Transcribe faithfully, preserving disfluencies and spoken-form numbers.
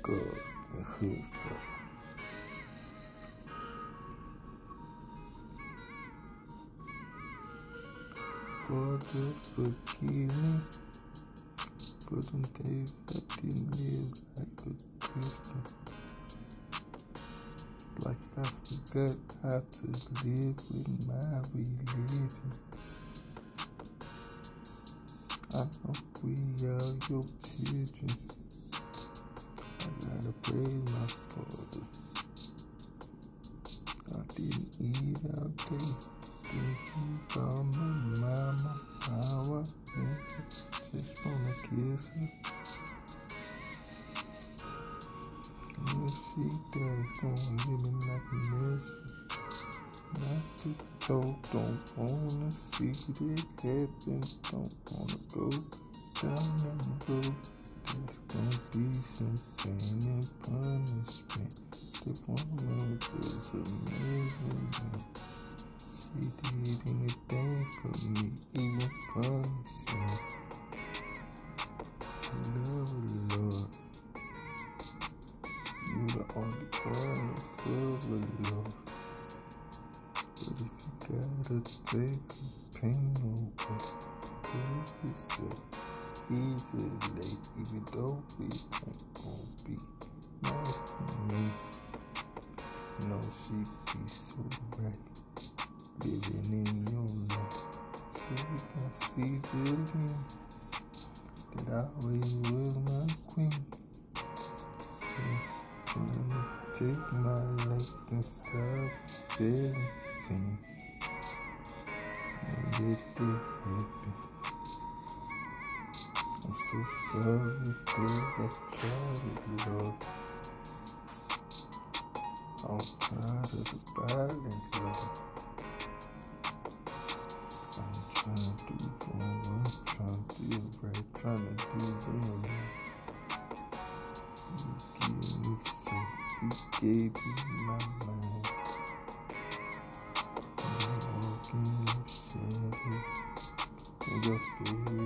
God and hood fuck. Father, forgive me for them days I didn't live like a Christian. Like I forgot how to live with my religion. I know we are your children. I gotta praise my Father. I didn't eat all day. Thank you for my mama. How I miss her. Just wanna kiss her. And if she does, gonna give me like a message. Not to talk, don't wanna see it happen. Don't wanna go down that road. There's gonna be some pain and punishment. The woman was amazing. She did anything for me, even punish me. Love, Lord. You're the only one above, Lord. But if you gotta take the pain away, do it so easily, even though we ain't gon' be nice to me. No, she be so right, living in your life, so we can see good again. That I always was my queen. Trying to take my life since I was seventeen. And let it happen. I'm so sorry that I tried it, Lord. I'm tired of the violence, Lord. I'm trying to do wrong, I'm trying to do right, trying to do well, Lord. You give me some, you gave me my mind. I'm walking in the shadow of your spirit.